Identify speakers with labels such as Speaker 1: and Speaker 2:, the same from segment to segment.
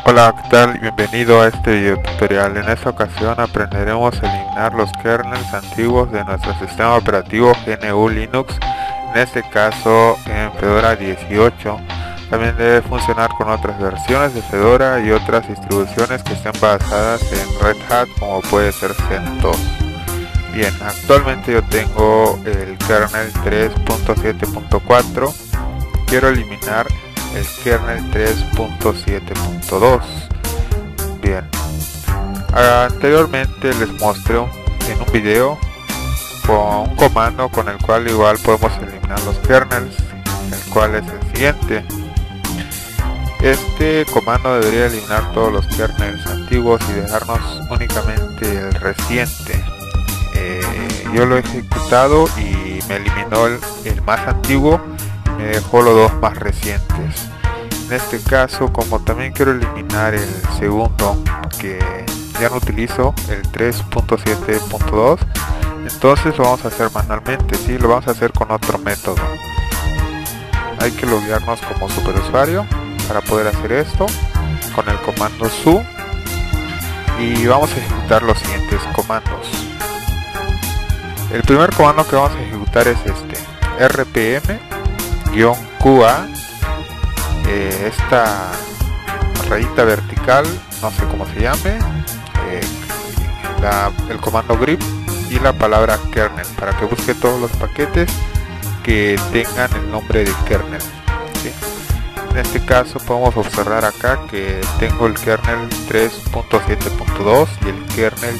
Speaker 1: Hola, ¿qué tal? Bienvenido a este video tutorial. En esta ocasión aprenderemos a eliminar los kernels antiguos de nuestro sistema operativo GNU Linux, en este caso en Fedora 18. También debe funcionar con otras versiones de Fedora y otras distribuciones que estén basadas en Red Hat, como puede ser CentOS. Bien, actualmente yo tengo el kernel 3.7.4. Quiero eliminar el kernel 3.7.2. Bien, anteriormente les mostré en un video con un comando con el cual igual podemos eliminar los kernels, el cual es el siguiente. Este comando debería eliminar todos los kernels antiguos y dejarnos únicamente el reciente. Yo lo he ejecutado y me eliminó el más antiguo, me dejó los dos más recientes. En este caso, como también quiero eliminar el segundo, que ya no utilizo, el 3.7.2, entonces lo vamos a hacer manualmente. Sí, lo vamos a hacer con otro método. Hay que loguearnos como superusuario para poder hacer esto con el comando su, y vamos a ejecutar los siguientes comandos. El primer comando que vamos a ejecutar es este: rpm-qa, esta rayita vertical, no sé cómo se llame, el comando grep y la palabra kernel, para que busque todos los paquetes que tengan el nombre de kernel, ¿sí? En este caso podemos observar acá que tengo el kernel 3.7.2 y el kernel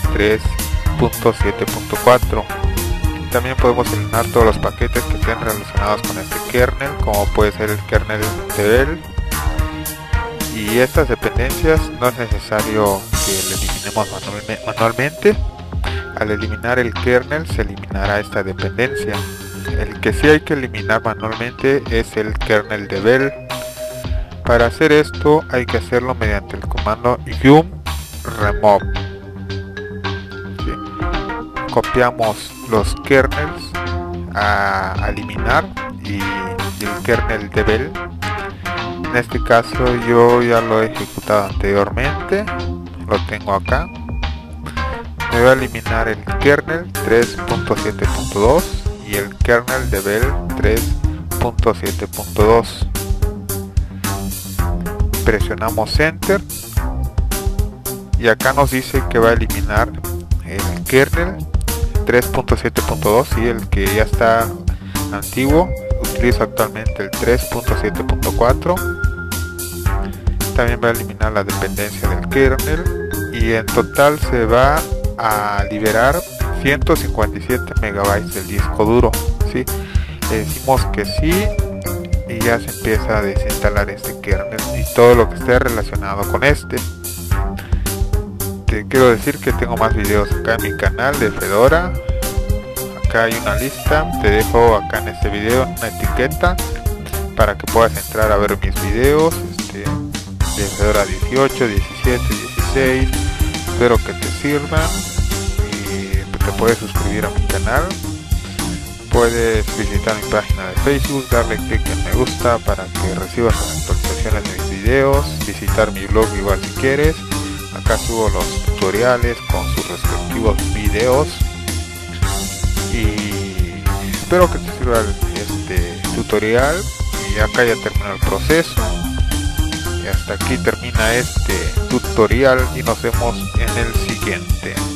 Speaker 1: 3.7.4. También podemos eliminar todos los paquetes que estén relacionados con este kernel, como puede ser el kernel devel. Y estas dependencias no es necesario que le eliminemos manualmente. Al eliminar el kernel se eliminará esta dependencia. El que sí hay que eliminar manualmente es el kernel devel. Para hacer esto hay que hacerlo mediante el comando yum remove. ¿Sí? Copiamos los kernels a eliminar y el kernel devel. En este caso yo ya lo he ejecutado anteriormente, lo tengo acá. Me voy a eliminar el kernel 3.7.2 y el kernel devel 3.7.2. Presionamos enter y acá nos dice que va a eliminar el kernel 3.7.2 y el que ya está antiguo. Utilizo actualmente el 3.7.4. También va a eliminar la dependencia del kernel y en total se va a liberar 157 megabytes del disco duro, ¿sí? Le decimos que sí y ya se empieza a desinstalar este kernel y todo lo que esté relacionado con este. Te quiero decir que tengo más videos acá en mi canal de Fedora. Acá hay una lista, te dejo acá en este video una etiqueta para que puedas entrar a ver mis videos de Fedora 18, 17, 16. Espero que te sirvan y te puedes suscribir a mi canal. Puedes visitar mi página de Facebook, darle clic en me gusta para que recibas las actualizaciones de mis videos, visitar mi blog igual si quieres. Acá subo los tutoriales con sus respectivos videos y espero que te sirva este tutorial. Y acá ya terminó el proceso y hasta aquí termina este tutorial y nos vemos en el siguiente.